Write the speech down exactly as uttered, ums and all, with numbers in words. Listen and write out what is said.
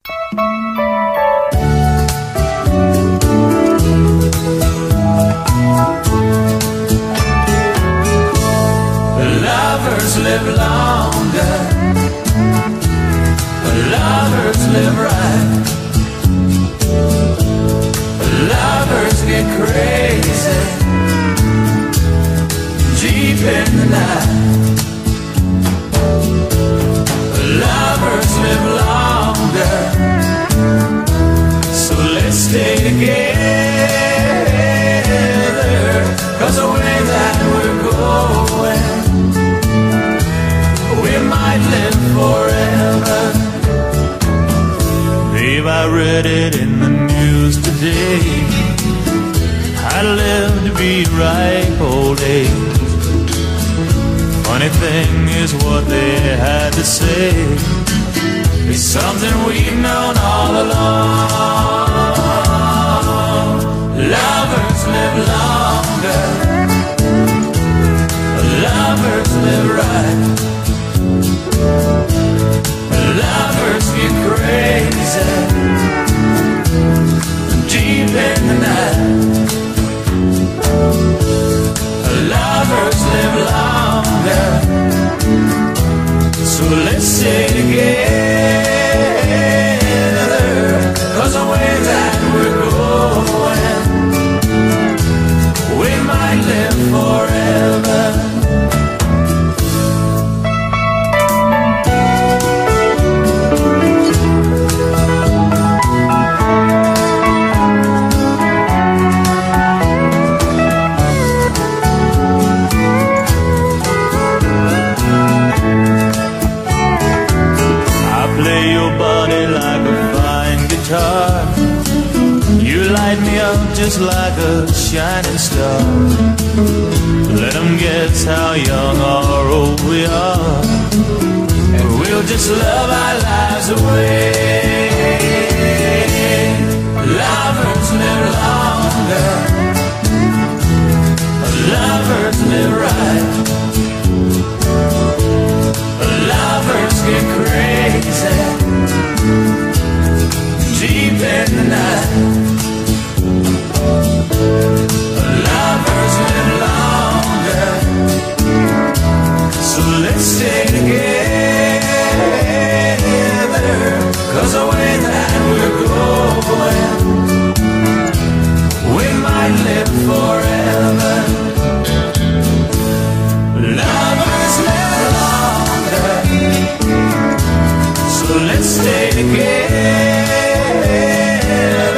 Lovers live longer, lovers live right, lovers get crazy deep in the night. Lovers live longer, so let's stay together, 'cause the way that we're going, we might live forever. Babe, I read it in the news today, I'd live to be ripe old age. Funny thing is what they had to say is something we've known all along. Lovers live longer, lovers live right, lovers get crazy deep in the night. Lovers live longer, so let's stay together, 'cause the way that we're going, we might live forever. You light me up just like a shining star. Let them guess how young or old we are, and we'll just love our lives away. Lovers live longer, lovers live right, lovers get crazy deep in the night. Lovers live longer, so let's stay together, 'cause the way that we're going, we might live forever. Lovers live longer, so let's stay together,